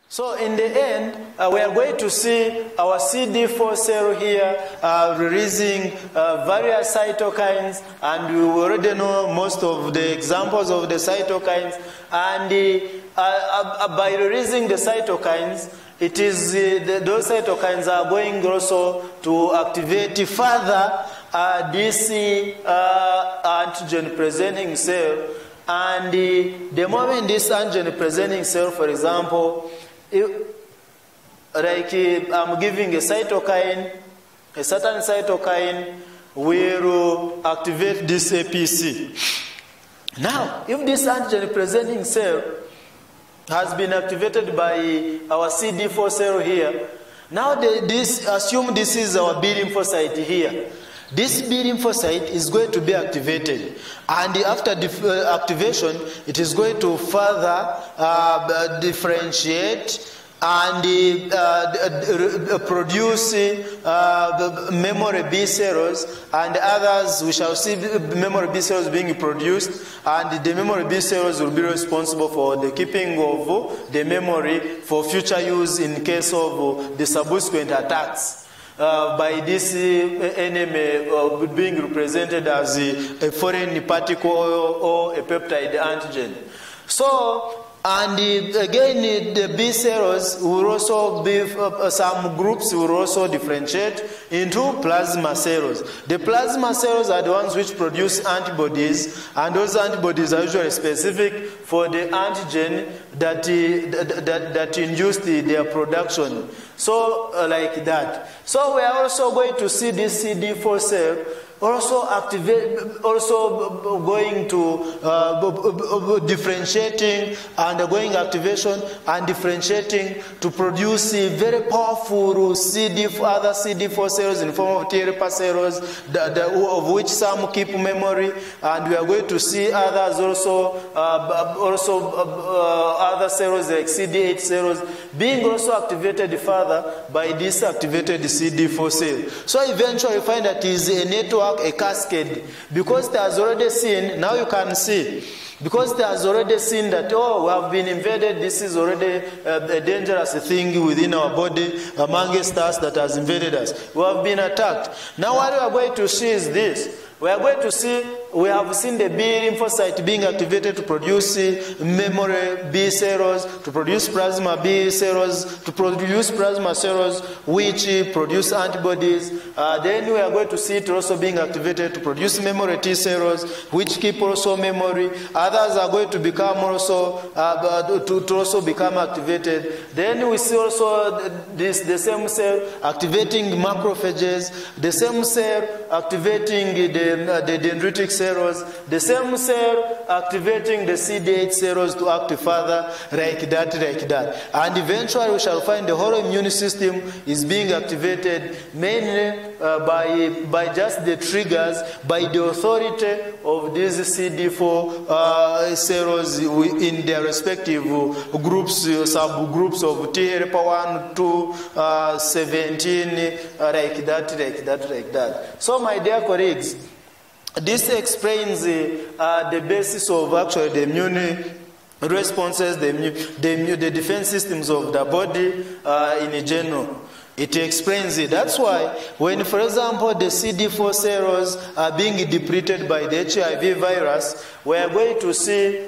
So in the end, we are going to see our CD4 cell here releasing various cytokines, and we already know most of the examples of the cytokines. And by releasing the cytokines, it is those cytokines are going also to activate further this antigen-presenting cell. And the moment this antigen-presenting cell, for example, like I'm giving a cytokine, a certain cytokine will activate this APC. Now, if this antigen-presenting cell has been activated by our CD4 cell here, now assume this is our B lymphocyte here. This B lymphocyte is going to be activated, and after activation, it is going to further differentiate and produce memory B cells, and others we shall see memory B cells being produced, and the memory B cells will be responsible for the keeping of the memory for future use in case of the subsequent attacks. By this enemy being represented as a foreign particle or a peptide antigen. So, and again, the B cells will also be, some groups will also differentiate into plasma cells. The plasma cells are the ones which produce antibodies, and those antibodies are usually specific for the antigen that induced their production. So, like that. So, we are also going to see this CD4 cell also going to differentiating, undergoing activation and differentiating to produce very powerful other CD4 cells in form of T helper cells, of which some keep memory, and we are going to see others also other cells like CD8 cells being also activated further by this activated CD4 cell. So eventually you find that it is a network, a cascade, because it has already seen, now you can see, because it has already seen that, oh, we have been invaded, this is already a dangerous thing within our body, amongst us that has invaded us. We have been attacked. Now what we are going to see is this. We are going to see, we have seen the B lymphocyte being activated to produce memory B cells, to produce plasma B cells, to produce plasma cells which produce antibodies. Then we are going to see it also being activated to produce memory T cells which keep also memory. Others are going to become also, to also become activated. Then we see also the same cell activating macrophages, the same cell activating the dendritic cells, the same cell activating the CD8 cells to act further, like that. And eventually we shall find the whole immune system is being activated mainly by just the triggers, by the authority of these CD4 cells in their respective groups, subgroups of T helper 1, 2, 17, like that. So my dear colleagues, this explains the basis of actually the immune responses, the defense systems of the body in general. It explains it. That's why when, for example, the CD4 cells are being depleted by the HIV virus, we are going to see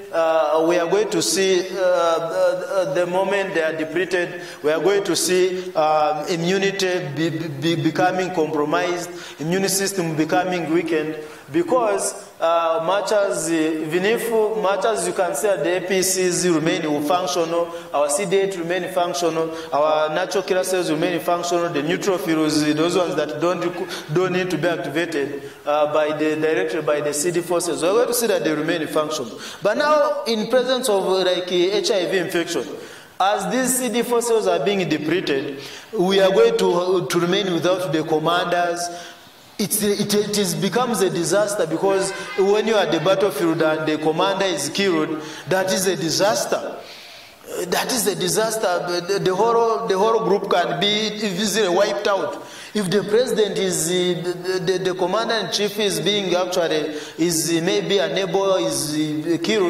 the moment they are depleted, we are going to see immunity becoming compromised, immune system becoming weakened, because much as you can say the APCs remain functional, our CD8 remain functional, our natural killer cells remain functional, the neutrophils, those ones that don't need to be activated directly by the CD4 cells, we're going to see that they remain functional. But now, in presence of like HIV infection, as these CD4 cells are being depleted, we are going to remain without the commanders. It becomes a disaster, because when you are at the battlefield and the commander is killed, that is a disaster. That is a disaster. The whole group can be easily wiped out. If the president is the commander in chief is being maybe unable, is killed,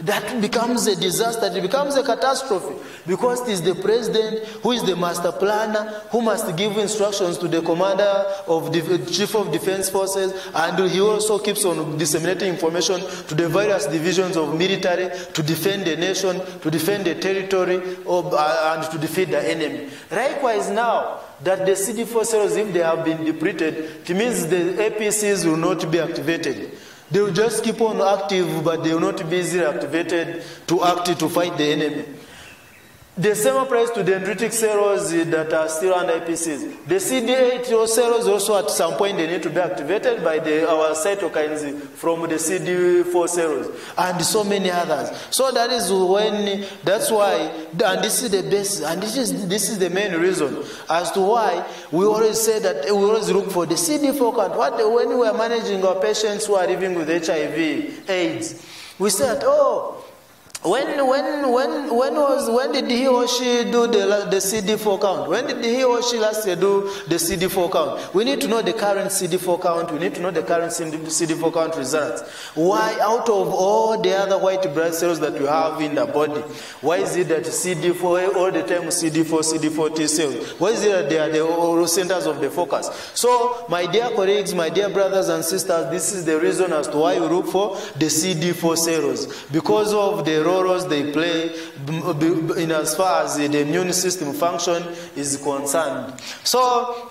that becomes a disaster, it becomes a catastrophe, because it is the president who is the master planner, who must give instructions to the commander of the chief of defense forces, and he also keeps on disseminating information to the various divisions of military to defend the nation, to defend the territory, and to defeat the enemy. Likewise now, that the CD4 cells, if they have been depleted, it means the APCs will not be activated. They will just keep on active, but they will not be easily activated to fight the enemy. The same applies to dendritic cells that are still under APCs. The CD8 cells also at some point they need to be activated by our cytokines from the CD4 cells, and so many others. So that's why, and this is the basis, and this is the main reason as to why we always say that we always look for the CD4 count. When we are managing our patients who are living with HIV/AIDS, we said, when did he or she do the CD4 count? When did he or she last year do the CD4 count? We need to know the current CD4 count. We need to know the current CD4 count results. Why, out of all the other white blood cells that you have in the body, why is it that CD4, all the time CD4 T cells? Why is it that they are the centers of the focus? So, my dear colleagues, my dear brothers and sisters, this is the reason as to why we look for the CD4 cells. Because of the roles they play in as far as the immune system function is concerned. So,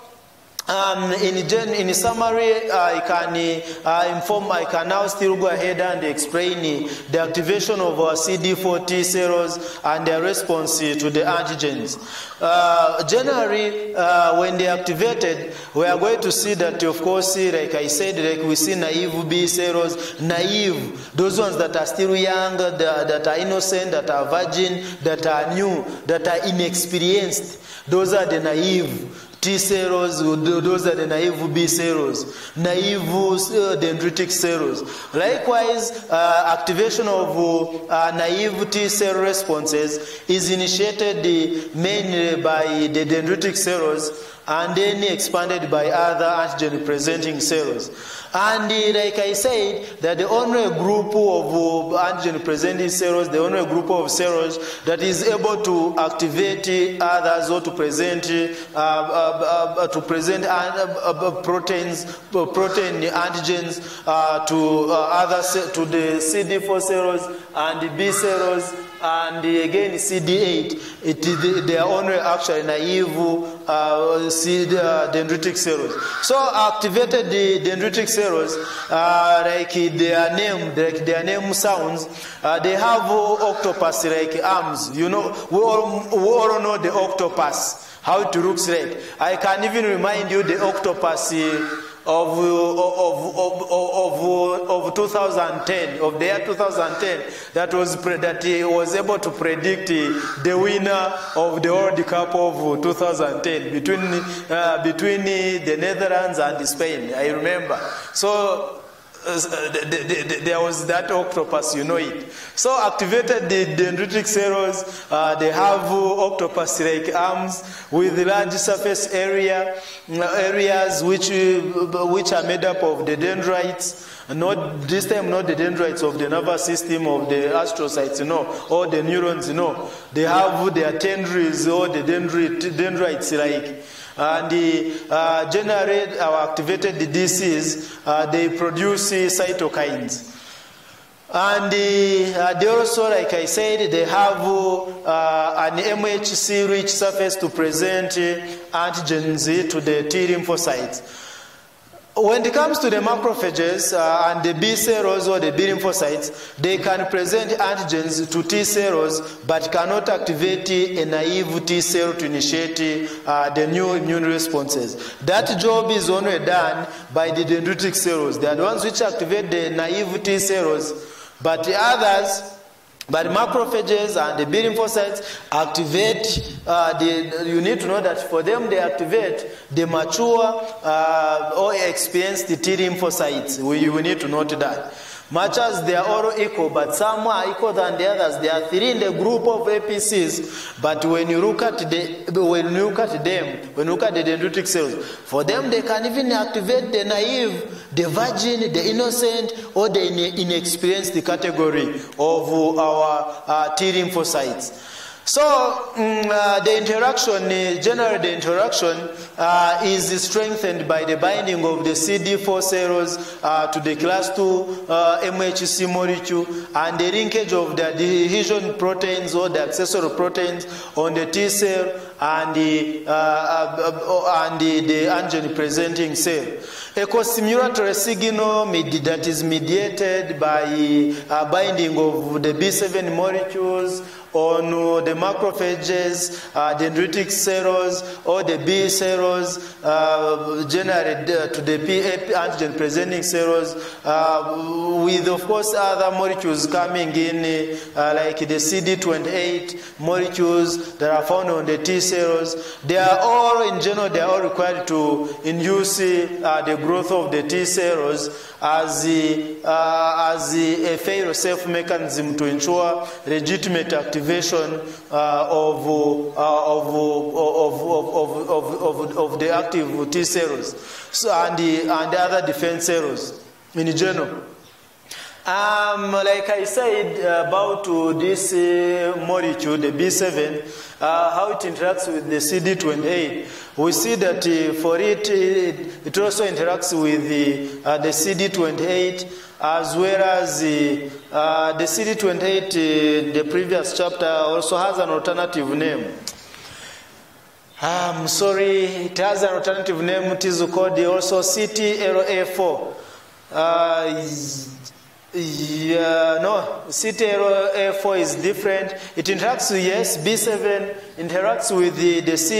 in summary, I can now still go ahead and explain the activation of our CD4 T cells and their response to the antigens. Generally, when they are activated, we are going to see that, of course, like I said, like we see naive B cells, those ones that are still young, that are innocent, that are virgin, that are new, that are inexperienced. Those are the naive T cells, those are the naive B cells, naive dendritic cells. Likewise, activation of naive T cell responses is initiated mainly by the dendritic cells and then expanded by other antigen-presenting cells. And like I said, that the only group of antigen-presenting cells, the only group of cells that is able to activate others or to present protein antigens to the CD4 cells and the B cells and again CD8, they are only actually naive dendritic cells. So activated the dendritic cells, like their name sounds, they have octopus like arms. You know, we all know the octopus, how it looks like. I can even remind you the octopus of 2010, of the year 2010, that was able to predict the winner of the World Cup of 2010 between the Netherlands and Spain. I remember. So there was that octopus, you know it. So activated the dendritic cells, they have octopus-like arms with large surface areas which are made up of the dendrites. Not this time, not the dendrites of the nervous system of the astrocytes, or the neurons, They have their tendrils or the dendrites like. And generate or activated the DCs, they produce cytokines. And they also, like I said, they have an MHC-rich surface to present antigens to the T lymphocytes. When it comes to the macrophages and the B cells or the B lymphocytes, they can present antigens to T cells but cannot activate a naive T cell to initiate the new immune responses. That job is only done by the dendritic cells. They are the ones which activate the naive T cells, but the others, but macrophages and the B lymphocytes activate, you need to know that for them they activate the mature or experienced T lymphocytes. We need to note that. Much as they are all equal, but some are equal than the others. There are 3 in the group of APCs, but when you look at the dendritic cells, for them they can even activate the naive, the virgin, the innocent, or the inexperienced category of our T lymphocytes. So the interaction, generally the interaction is strengthened by the binding of the CD4 cells to the class 2 MHC molecule and the linkage of the adhesion proteins or the accessory proteins on the T cell and the antigen presenting cell. A co-stimulatory signal that is mediated by binding of the B7 molecules on the macrophages, dendritic cells, or the B cells, generally to the antigen presenting cells, with of course other molecules coming in, like the CD28 molecules that are found on the T cells. They are all, in general, they are all required to induce the growth of the T cells as a fail-safe mechanism to ensure legitimate activation of the active T cells and the other defense cells in general. Like I said about this molecule, the B7, how it interacts with the CD28, we see that for it also interacts with the CD28 as well as the CD28, the previous chapter, also has an alternative name. I'm sorry, it has an alternative name. It is called also CTLA4. No, CTLA4 is different. It interacts with, yes, B7 interacts with the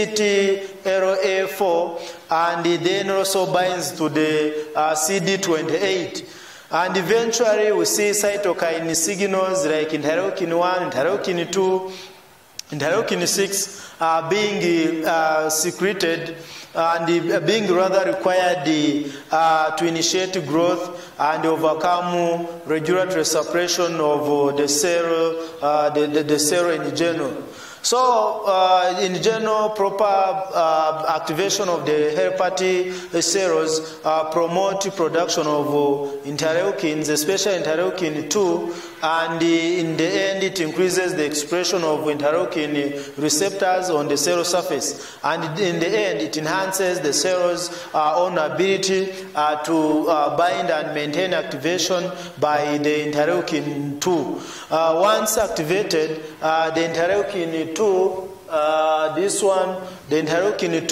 CTLA4 and it then also binds to the CD28. And eventually we see cytokine signals like interleukin 1, interleukin 2, interleukin 6 being secreted and being rather required to initiate growth and overcome regulatory suppression of the cell, the cell in general. So, in general, proper activation of the helper T cells promote production of interleukins, especially interleukin 2, and in the end it increases the expression of interleukin receptors on the cell surface, and in the end it enhances the cell's own ability to bind and maintain activation by the interleukin 2. Once activated, the interleukin 2, this one, the interleukin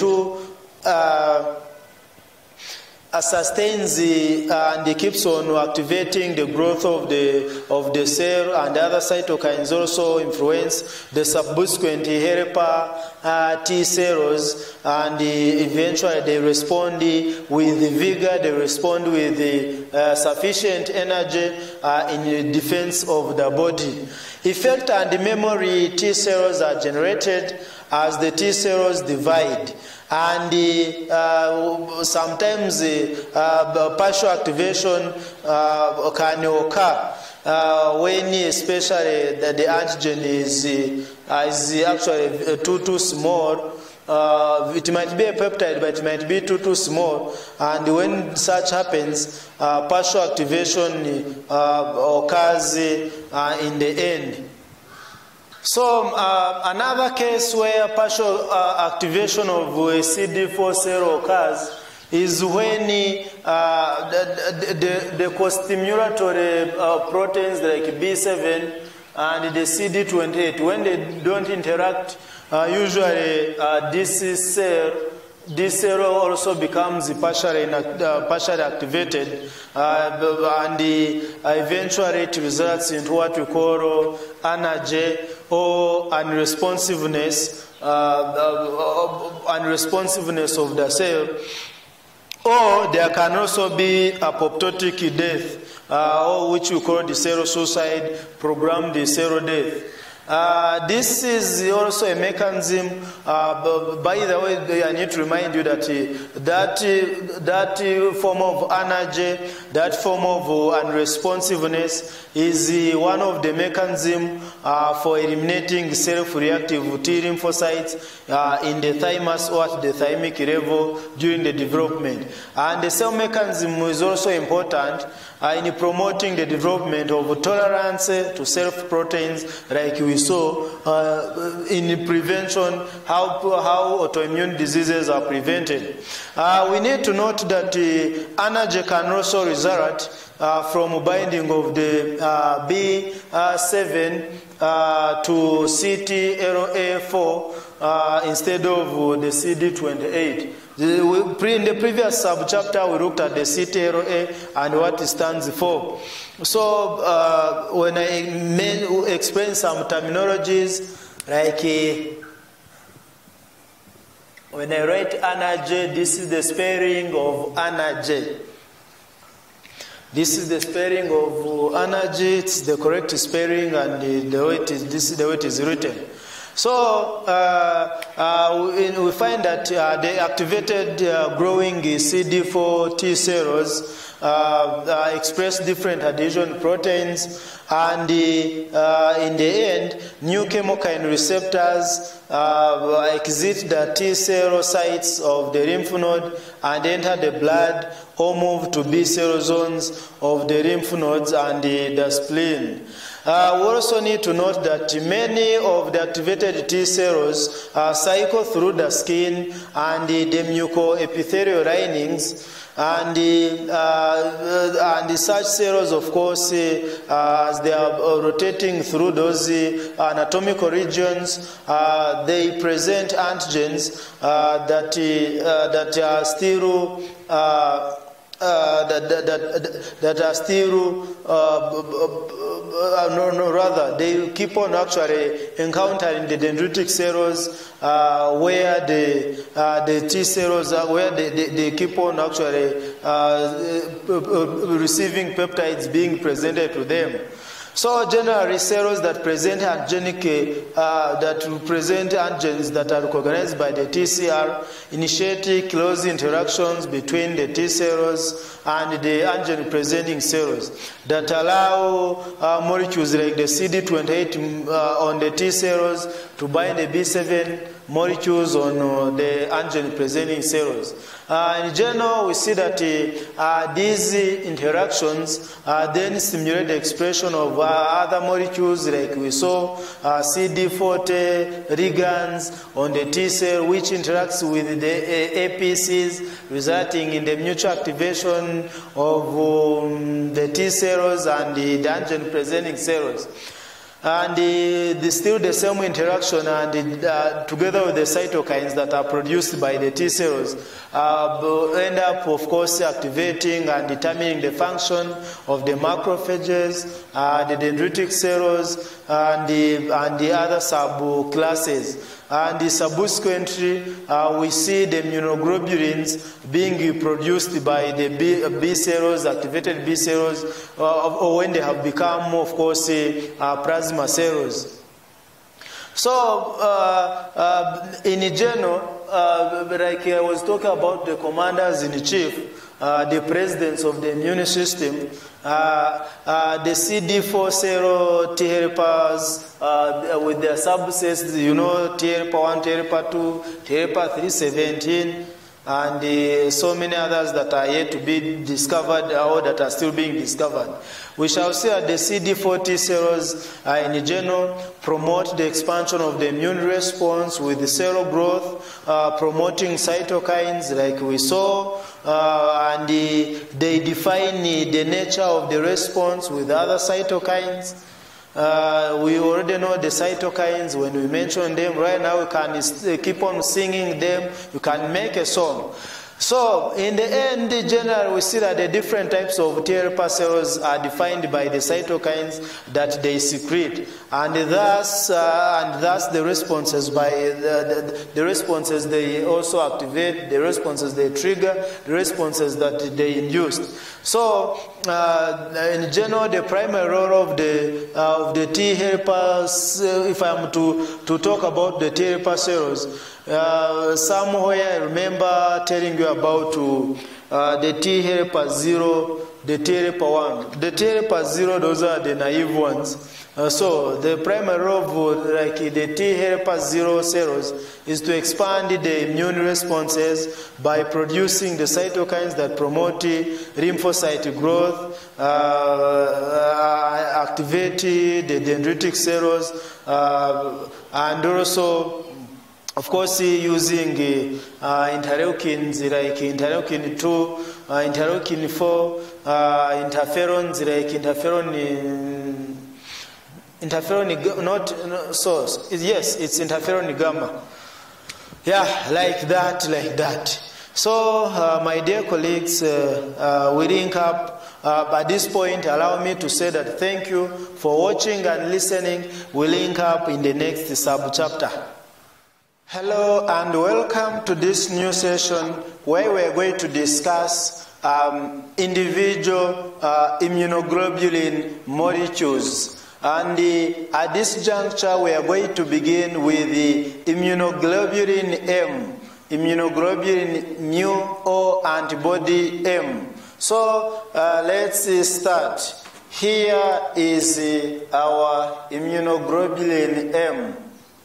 2 sustains and keeps on activating the growth of the cell, and other cytokines also influence the subsequent helper T cells, and eventually they respond with vigor, they respond with sufficient energy in defense of the body. Effect and memory T cells are generated as the T cells divide, and sometimes partial activation can occur when especially the antigen is actually too small. It might be a peptide, but it might be too small, and when such happens, partial activation occurs in the end. So another case where partial activation of a CD4 cell occurs is when the co-stimulatory proteins like B7 and the CD28, when they don't interact, usually this cell also becomes partially activated, and eventually it results into what we call anergy or unresponsiveness of the cell. Or there can also be apoptotic death, or which we call the cell suicide, programmed cell death. This is also a mechanism. By the way, I need to remind you that that form of energy that form of unresponsiveness is one of the mechanisms for eliminating self-reactive T lymphocytes in the thymus or at the thymic level during the development. And the cell mechanism is also important in promoting the development of tolerance to self-proteins, like we saw in prevention, how autoimmune diseases are prevented. We need to note that allergy can also result from binding of the B7 to CTLA4 instead of the CD28. In the previous subchapter, we looked at the CTLA and what it stands for. So when I explain some terminologies, like when I write energy, this is the spelling of energy. This is the spelling of energy. It's the correct spelling, and this is the way it is written. So we find that the activated growing CD4 T cells express different adhesion proteins, and in the end, new chemokine receptors exit the T cell sites of the lymph node and enter the blood or move to B cell zones of the lymph nodes and the spleen. We also need to note that many of the activated T cells cycle through the skin and the mucoepithelial linings, and such cells, of course, as they are rotating through those anatomical regions, they present antigens that are still they keep on actually encountering the dendritic cells where the T cells are, where they keep on actually receiving peptides being presented to them. So generally, cells that present antigenic, that represent antigens that are recognized by the TCR initiate close interactions between the T cells and the antigen-presenting cells that allow molecules like the CD28 on the T cells to bind the B7 molecules on the antigen-presenting cells. In general, we see that these interactions then stimulate the expression of other molecules, like we saw CD40 ligands on the T cell, which interacts with the APCs, resulting in the mutual activation of the T cells and the antigen-presenting cells. And still the same interaction, and together with the cytokines that are produced by the T cells, end up, of course, activating and determining the function of the macrophages, the dendritic cells, and the other subclasses. And subsequently, we see the immunoglobulins being produced by the B cells, activated B cells, or when they have become, of course, plasma cells. So, in general, like I was talking about the commanders in chief, the presidents of the immune system, the CD4 cell T helpers with their subsets, you know, T helper 1, T helper 2, T helper 317, and so many others that are yet to be discovered or that are still being discovered. We shall see that the CD4 T cells in general promote the expansion of the immune response with the cell growth, promoting cytokines like we saw, and they define the nature of the response with other cytokines. We already know the cytokines. When we mention them right now, we can keep on singing them. You can make a song. So, in the end, generally, we see that the different types of T helper cells are defined by the cytokines that they secrete, and thus the responses the responses they also activate, the responses they trigger, the responses that they induced. So, in general, the primary role of the T helpers, if I am to talk about the T helper cells, somewhere I remember telling you about the T helper 0 the TREPA1. The TREPA0, those are the naive ones. So the primary role of like the T helper 0 cells is to expand the immune responses by producing the cytokines that promote lymphocyte growth, activate the dendritic cells, and also, of course, using interleukins like interleukin 2, interleukin 4, interferons like interferon, not source. Yes, it's interferon gamma. Yeah, like that. So, my dear colleagues, we link up. At this point, allow me to say that thank you for watching and listening. We link up in the next sub-chapter. Hello and welcome to this new session where we're going to discuss individual immunoglobulin molecules. And at this juncture, we are going to begin with the immunoglobulin M, immunoglobulin mu or antibody M. So let's start. Here is our immunoglobulin M.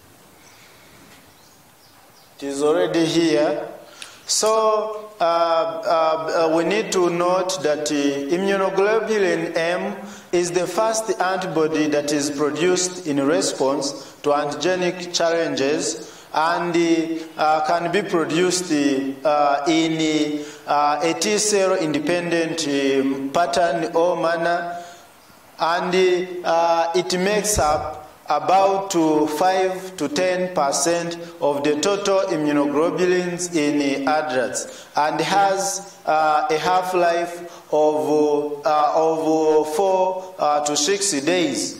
It is already here. So we need to note that immunoglobulin M is the first antibody that is produced in response to antigenic challenges and can be produced in a T-cell independent pattern or manner, and it makes up about 5 to 10% of the total immunoglobulins in adults and has a half-life of 4 to 6 days.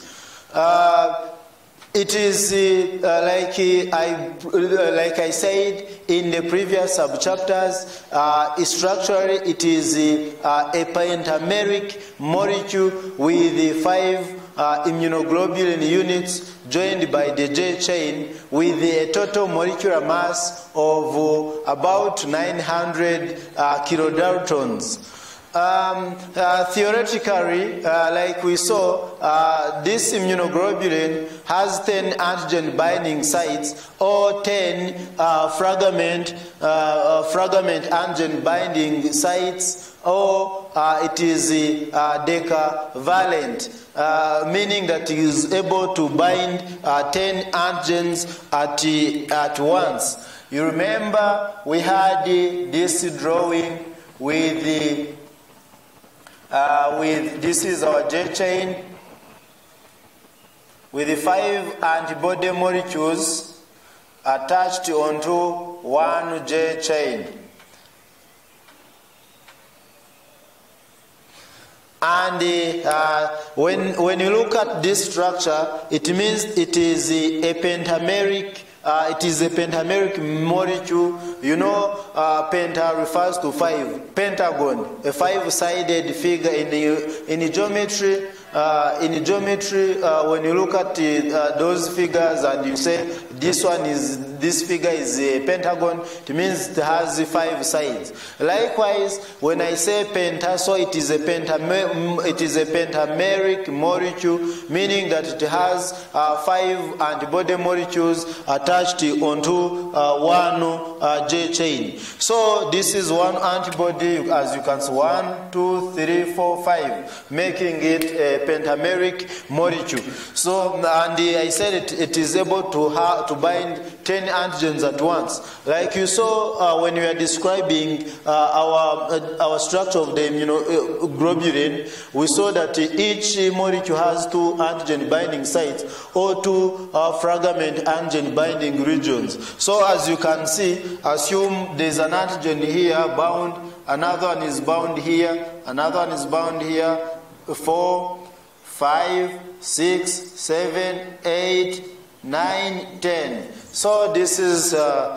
It is like I said in the previous subchapters, structurally it is a pentameric molecule with 5 immunoglobulin units joined by the J chain with a total molecular mass of about 900 kilodaltons. Theoretically, like we saw, this immunoglobulin has 10 antigen binding sites or 10 fragment antigen binding sites, or it is decavalent, meaning that it is able to bind 10 antigens at once. You remember we had this drawing with this is our J chain with the 5 antibody molecules attached onto one J chain. And when you look at this structure, it means it is a pentameric. It is a pentameric molecule. You know, penta refers to 5. Pentagon, a 5-sided figure in geometry. In geometry, when you look at those figures and you say this figure is a pentagon, it means it has 5 sides. Likewise, when I say penta, so it is a pentameric molecule, meaning that it has 5 antibody molecules attached onto one J chain. So this is one antibody, as you can see, 1, 2, 3, 4, 5, making it a pentameric molecule. So, and I said it is able to bind 10 antigens at once. Like you saw when we are describing our structure of the immunoglobulin, we saw that each molecule has 2 antigen binding sites or 2 fragment antigen binding regions. So as you can see, assume there's an antigen here bound, another one is bound here, another one is bound here, 4, 5, 6, 7, 8, 9, 10. So this is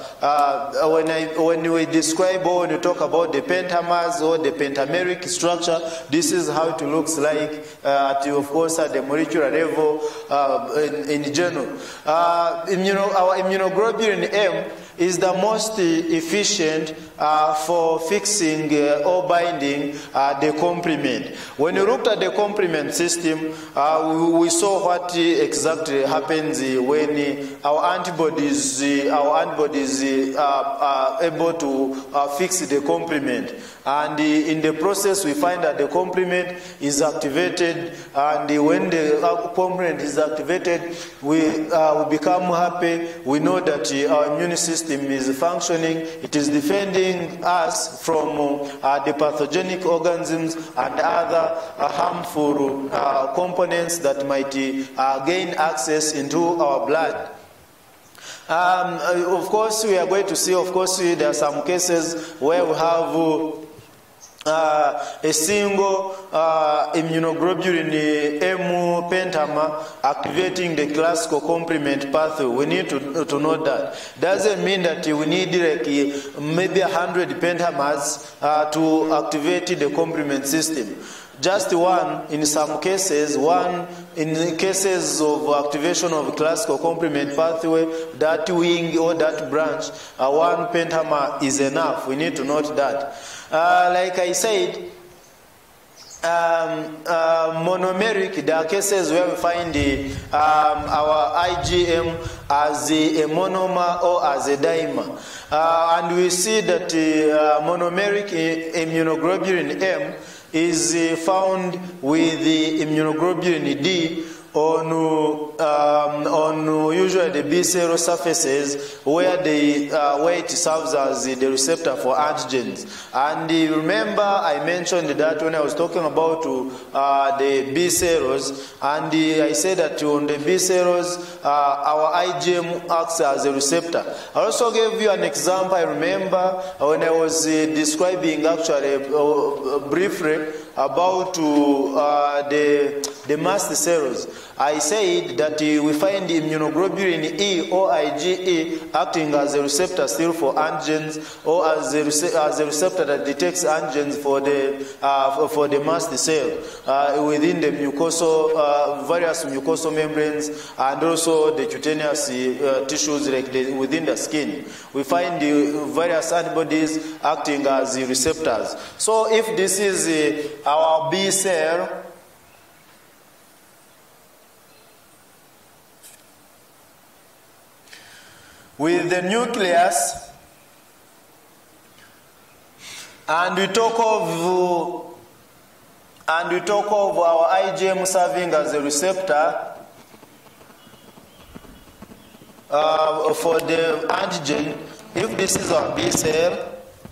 when we describe or when we talk about the pentamers or the pentameric structure, this is how it looks like of course at the molecular level in general. Our immunoglobulin M is the most efficient for fixing or binding the complement. When you looked at the complement system, we saw what exactly happens when our antibodies are able to fix the complement. And in the process, we find that the complement is activated, and when the complement is activated, we become happy. We know that our immune system is functioning. It is defending us from the pathogenic organisms and other harmful components that might gain access into our blood. Of course, we are going to see, of course, there are some cases where we have a single immunoglobulin M pentamer activating the classical complement pathway. We need to note that. Doesn't mean that we need like maybe 100 pentamers to activate the complement system. Just one in some cases, one in cases of activation of classical complement pathway, that wing or that branch, one pentamer is enough. We need to note that. Like I said, monomeric, there are cases where we find our IgM as a monomer or as a dimer. And we see that monomeric immunoglobulin M is found with the immunoglobulin D on usually the B cell surfaces where it serves as the receptor for antigens. And remember I mentioned that when I was talking about the B cells, and I said that on the B cells our IgM acts as a receptor. I also gave you an example. I remember when I was describing actually briefly about the mast cells. I said that we find immunoglobulin E or IgE acting as a receptor still for antigens, or as a receptor that detects antigens for the mast cell within the mucosal various mucosal membranes and also the cutaneous tissues like within the skin. We find the various antibodies acting as the receptors. So if this is our B cell, with the nucleus, and we talk of our IgM serving as a receptor for the antigen. If this is our B cell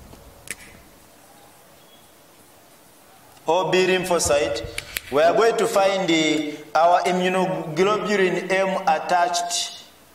or B lymphocyte, we are going to find our immunoglobulin M attached.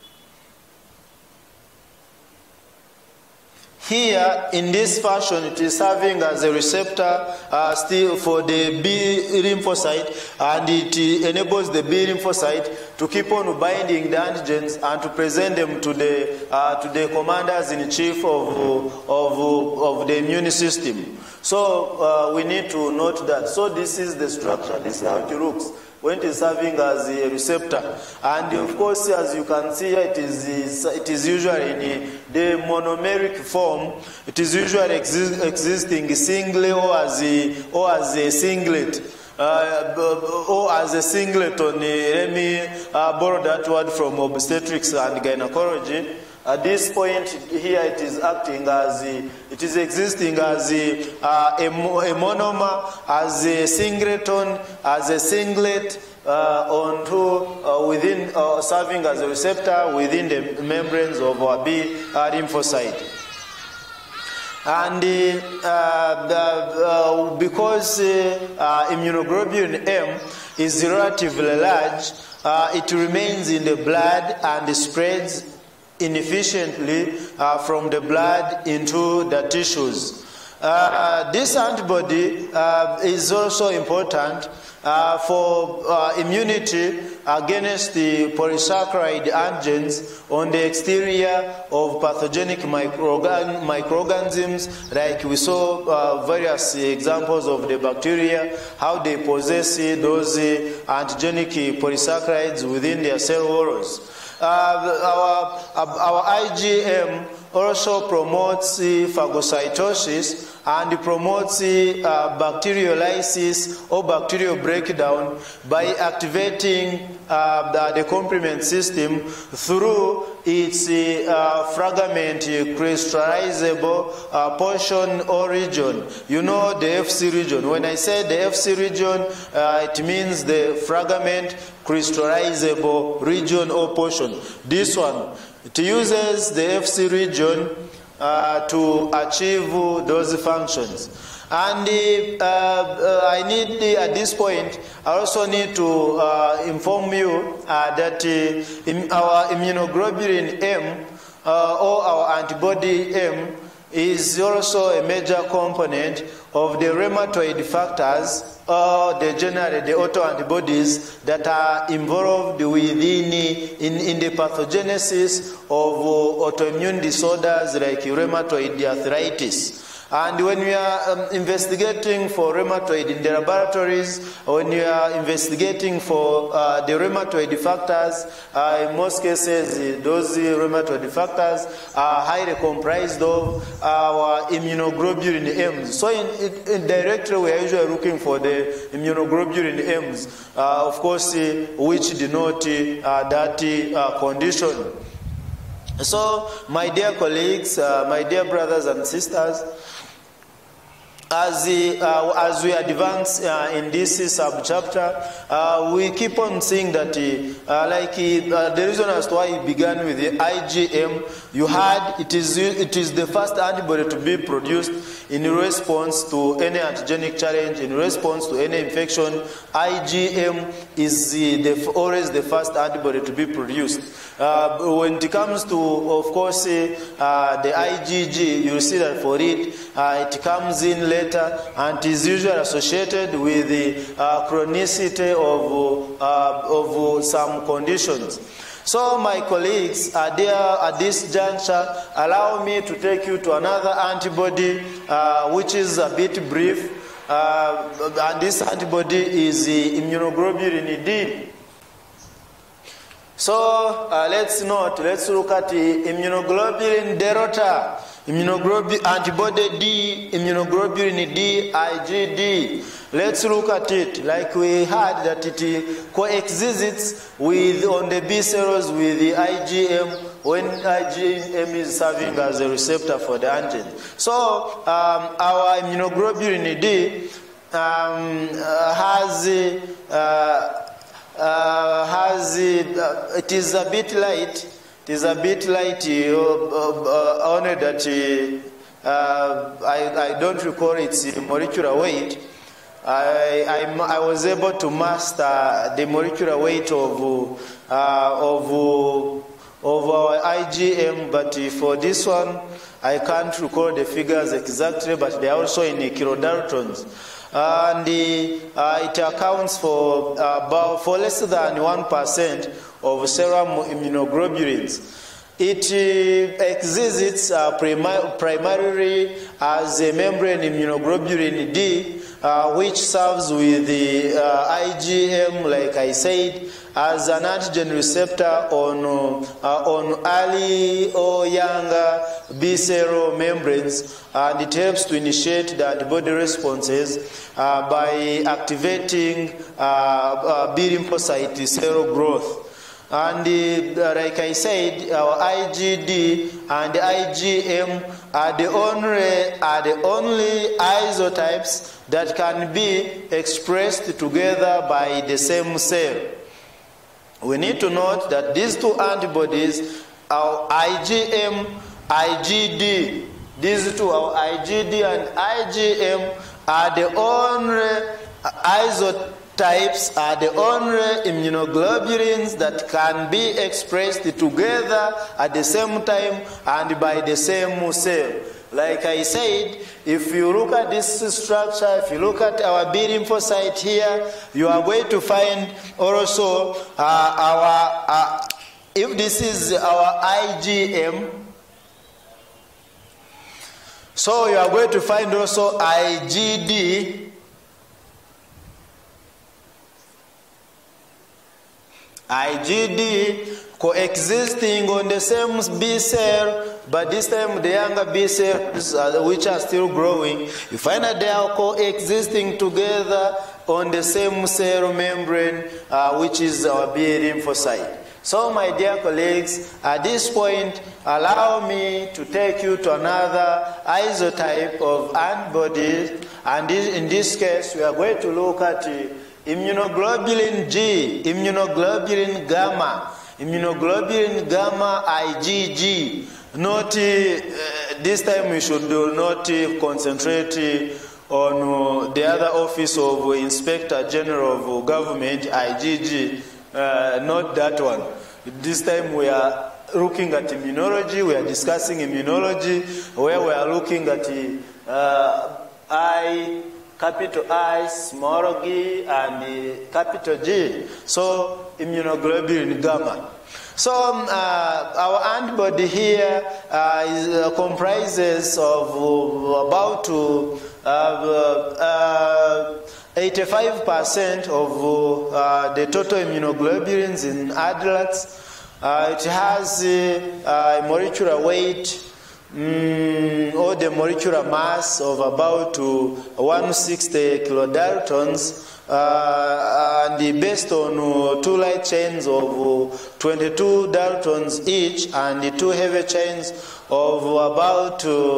Here, in this fashion, it is serving as a receptor still for the B lymphocyte, and it enables the B lymphocyte to keep on binding the antigens and to present them to the commanders in chief of the immune system. So we need to note that. So this is the structure. This is how it looks when it is serving as a receptor. And of course, as you can see here, it is usually in the monomeric form. It is usually existing singly or as a singlet. Or as a singlet on let me borrow that word from obstetrics and gynecology. At this point here, it is acting as it is existing as a monomer, as a singleton, as a singlet within serving as a receptor within the membranes of our B lymphocyte. And because immunoglobulin M is relatively large, it remains in the blood and spreads inefficiently from the blood into the tissues. This antibody is also important for immunity against the polysaccharide antigens on the exterior of pathogenic microorganisms, like we saw various examples of the bacteria, how they possess those antigenic polysaccharides within their cell walls. Our IgM also promotes phagocytosis and promotes bacteriolysis or bacterial breakdown by activating the complement system through its fragment crystallizable portion or region. You know the FC region. When I say the FC region, it means the fragment crystallizable region or portion. This one, it uses the FC region to achieve those functions. And I need, at this point, I also need to inform you that our immunoglobulin M or our antibody M is also a major component of the rheumatoid factors, or the autoantibodies that are involved within in the pathogenesis of autoimmune disorders like rheumatoid arthritis. And when we are investigating for rheumatoid in the laboratories, when we are investigating for the rheumatoid factors, in most cases, those rheumatoid factors are highly comprised of our immunoglobulin M's. So indirectly, we are usually looking for the immunoglobulin M's, of course, which denote that condition. So, my dear colleagues, my dear brothers and sisters, as we advance in this subchapter, we keep on seeing that, the reason as to why it began with the IgM, you had it is the first antibody to be produced in response to any antigenic challenge, in response to any infection. IgM is always the first antibody to be produced. When it comes to, of course, the IgG, you see that for it, it comes in later and is usually associated with the chronicity of some conditions. So, my colleagues, at this juncture, allow me to take you to another antibody, which is a bit brief, and this antibody is the immunoglobulin D. So, let's look at the immunoglobulin delta, antibody D, immunoglobulin D, IgD. Let's look at it. Like we had that it coexists on the B cells with the IgM when IgM is serving as a receptor for the antigen. So our immunoglobulin D it is a bit light. It is a bit light, only that I don't recall its molecular weight. I was able to master the molecular weight of our IgM, but for this one, I can't recall the figures exactly, but they are also in kilodaltons. And it accounts for less than 1% of serum immunoglobulins. It exists primarily as a membrane immunoglobulin D, which serves with the IgM, like I said, as an antigen receptor on early or younger B cell membranes, and it helps to initiate the antibody responses by activating B lymphocyte cell growth. And like I said, our IgD and IgM are the only isotypes that can be expressed together by the same cell. We need to note that these two antibodies, our IgM, IgD, these two, our IgD and IgM, are the only isotypes, are the only immunoglobulins that can be expressed together at the same time and by the same cell. Like I said, if you look at this structure, if you look at our B lymphocyte here, you are going to find also if this is our IgM, so you are going to find also IgD, coexisting on the same B cell, but this time the younger B cells which are still growing, you find that they are coexisting together on the same cell membrane, which is our B lymphocyte. So my dear colleagues, at this point, allow me to take you to another isotype of antibodies, and in this case we are going to look at immunoglobulin G, immunoglobulin gamma, immunoglobulin gamma IgG. Not this time we should not concentrate on the other office of Inspector General of Government, IgG, not that one. This time we are looking at immunology, we are discussing immunology, where we are looking at capital I, small g, and capital G. So immunoglobulin gamma. So our antibody here comprises of about 85% of the total immunoglobulins in adults. It has a molecular weight or the molecular mass of about 160 kilodaltons, and based on 2 light chains of 22 daltons each and 2 heavy chains of about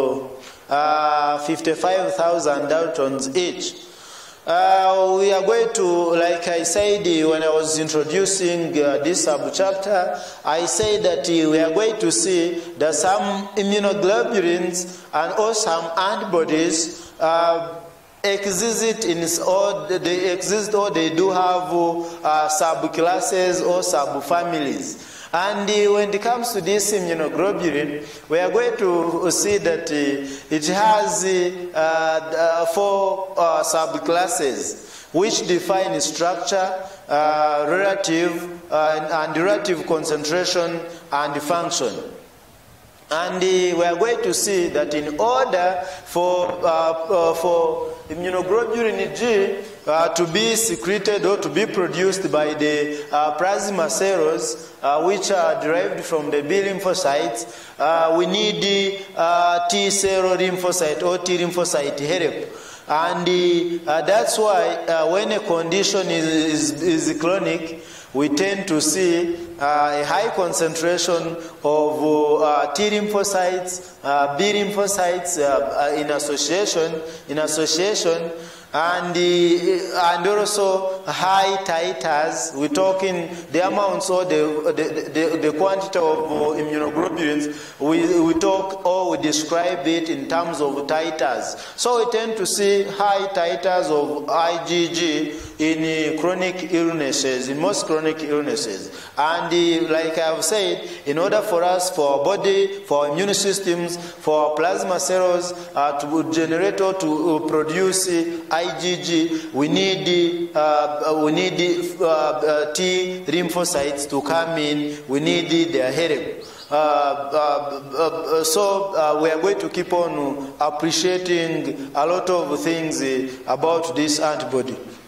55,000 daltons each. We are going to, like I said when I was introducing this subchapter, I said that we are going to see that some immunoglobulins and also some antibodies exist or they do have subclasses or subfamilies. And when it comes to this immunoglobulin, we are going to see that it has 4 subclasses which define structure, relative and relative concentration and function. And we are going to see that in order for immunoglobulin G to be secreted or to be produced by the plasma cells, which are derived from the B lymphocytes, we need T cell lymphocyte or T lymphocyte help. And that's why when a condition is chronic, we tend to see a high concentration of T lymphocytes, B lymphocytes in association, and also high titers. We're talking the amounts or the quantity of immunoglobulins. We talk or we describe it in terms of titers. So we tend to see high titers of IgG in chronic illnesses, in most chronic illnesses. And like I have said, in order for us, for our body, for our immune systems, for our plasma cells to generate or to produce IgG, we need T lymphocytes to come in. We need their help. So we are going to keep on appreciating a lot of things about this antibody.